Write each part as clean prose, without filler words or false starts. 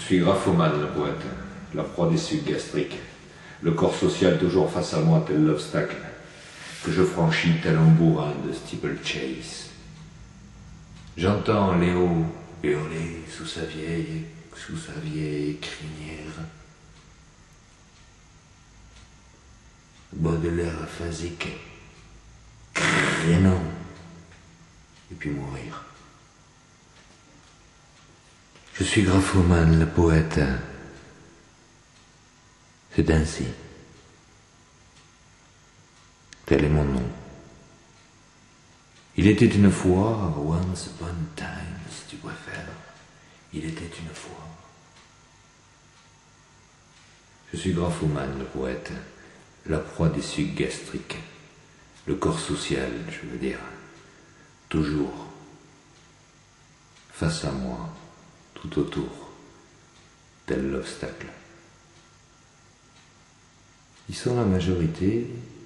suis graphomane, le poète, la proie des sucs gastriques, le corps social toujours face à moi tel l'obstacle, que je franchis tel un bourrin de steeplechase. J'entends Léo hurler sous sa vieille crinière. Baudelaire phasique, crénon, et puis mourir. Je suis graphomane, le poète. C'est ainsi. Tel est mon nom. Il était une fois, once upon a time, si tu préfères. Il était une fois. Je suis graphomane, le poète, la proie des sucs gastriques, le corps social, je veux dire, toujours, face à moi, tout autour, tel l'obstacle. Ils sont la majorité,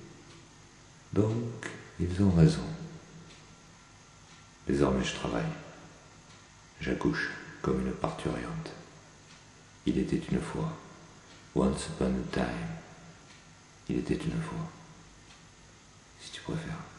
donc ils ont raison. Désormais je travaille, j'accouche comme une parturiente. Il était une fois, once upon a time, il était une fois, si tu préfères.